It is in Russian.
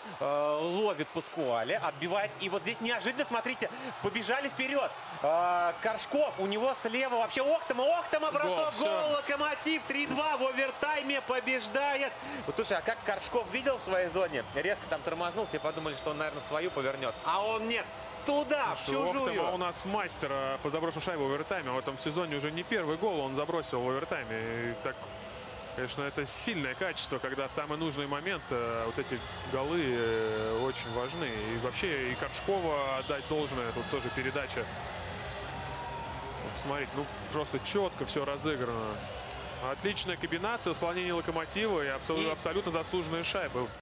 ловит Паскуале, отбивает. И вот здесь неожиданно, смотрите, побежали вперед. Коржков, у него слева вообще Охтама, бросок, гол, Локомотив 3-2 в овертайме побеждает. Вот слушай, а как Коржков видел в своей зоне, резко там тормознулся, и подумали, что он, наверное, свою повернет. А он нет. Туда, в чужую. Охтама у нас мастер по заброшу шайбы в овертайме. В этом сезоне уже не первый гол он забросил в овертайме. И так, конечно, это сильное качество, когда в самый нужный момент вот эти голы очень важны. И вообще и Коржкова отдать должное. Тут тоже передача. Смотрите, ну просто четко все разыграно. Отличная комбинация в исполнении Локомотива и абсолютно заслуженные шайбы.